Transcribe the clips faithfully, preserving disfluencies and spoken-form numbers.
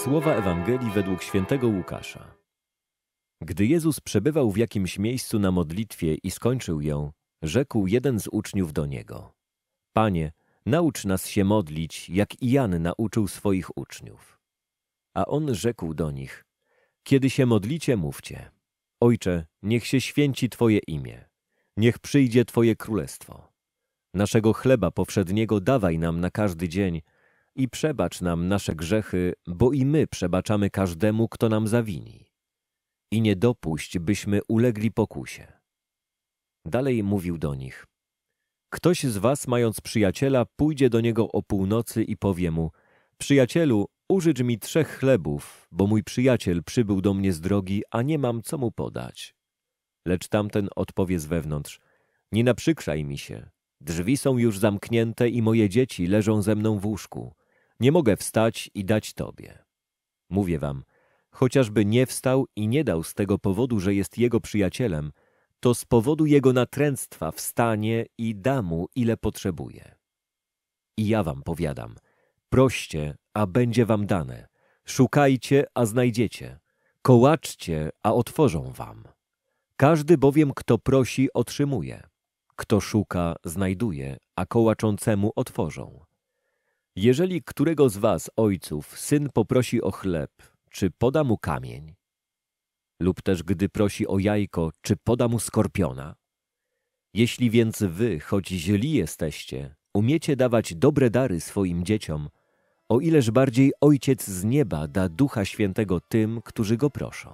Słowa Ewangelii według świętego Łukasza. Gdy Jezus przebywał w jakimś miejscu na modlitwie i skończył ją, rzekł jeden z uczniów do Niego: Panie, naucz nas się modlić, jak i Jan nauczył swoich uczniów. A On rzekł do nich: Kiedy się modlicie, mówcie: Ojcze, niech się święci Twoje imię, niech przyjdzie Twoje królestwo. Naszego chleba powszedniego dawaj nam na każdy dzień i przebacz nam nasze grzechy, bo i my przebaczamy każdemu, kto nam zawini. I nie dopuść, byśmy ulegli pokusie. Dalej mówił do nich: Ktoś z was, mając przyjaciela, pójdzie do niego o północy i powie mu: Przyjacielu, użycz mi trzech chlebów, bo mój przyjaciel przybył do mnie z drogi, a nie mam co mu podać. Lecz tamten odpowie z wewnątrz: Nie naprzykrzaj mi się. Drzwi są już zamknięte i moje dzieci leżą ze mną w łóżku. Nie mogę wstać i dać tobie. Mówię wam, chociażby nie wstał i nie dał z tego powodu, że jest jego przyjacielem, to z powodu jego natręctwa wstanie i da mu, ile potrzebuje. I ja wam powiadam, proście, a będzie wam dane, szukajcie, a znajdziecie, kołaczcie, a otworzą wam. Każdy bowiem, kto prosi, otrzymuje, kto szuka, znajduje, a kołaczącemu otworzą. Jeżeli którego z was, ojców, syn poprosi o chleb, czy poda mu kamień? Lub też gdy prosi o jajko, czy poda mu skorpiona? Jeśli więc wy, choć źli jesteście, umiecie dawać dobre dary swoim dzieciom, o ileż bardziej Ojciec z nieba da Ducha Świętego tym, którzy Go proszą.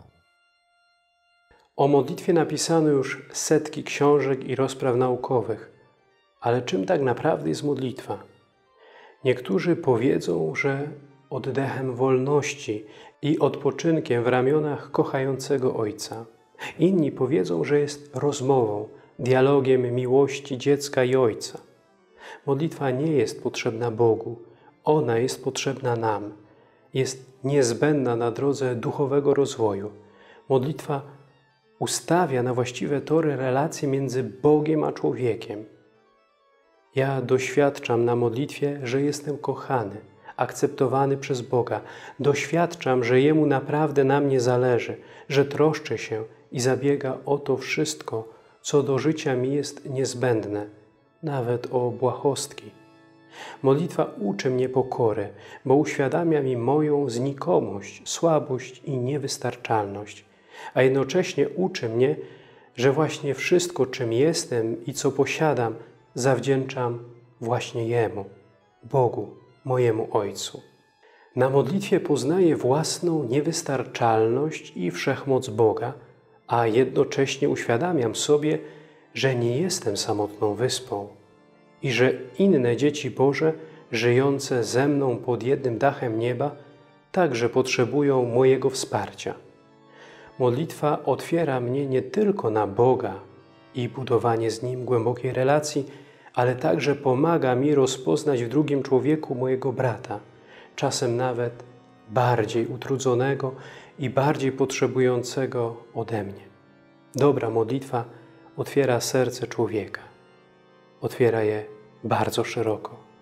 O modlitwie napisano już setki książek i rozpraw naukowych. Ale czym tak naprawdę jest modlitwa? Niektórzy powiedzą, że oddechem wolności i odpoczynkiem w ramionach kochającego Ojca. Inni powiedzą, że jest rozmową, dialogiem miłości dziecka i Ojca. Modlitwa nie jest potrzebna Bogu. Ona jest potrzebna nam. Jest niezbędna na drodze duchowego rozwoju. Modlitwa ustawia na właściwe tory relacje między Bogiem a człowiekiem. Ja doświadczam na modlitwie, że jestem kochany, akceptowany przez Boga. Doświadczam, że Jemu naprawdę na mnie zależy, że troszczy się i zabiega o to wszystko, co do życia mi jest niezbędne, nawet o błahostki. Modlitwa uczy mnie pokory, bo uświadamia mi moją znikomość, słabość i niewystarczalność, a jednocześnie uczy mnie, że właśnie wszystko, czym jestem i co posiadam, zawdzięczam właśnie Jemu, Bogu, mojemu Ojcu. Na modlitwie poznaję własną niewystarczalność i wszechmoc Boga, a jednocześnie uświadamiam sobie, że nie jestem samotną wyspą i że inne dzieci Boże, żyjące ze mną pod jednym dachem nieba, także potrzebują mojego wsparcia. Modlitwa otwiera mnie nie tylko na Boga i budowanie z Nim głębokiej relacji, ale także pomaga mi rozpoznać w drugim człowieku mojego brata, czasem nawet bardziej utrudzonego i bardziej potrzebującego ode mnie. Dobra modlitwa otwiera serce człowieka. Otwiera je bardzo szeroko.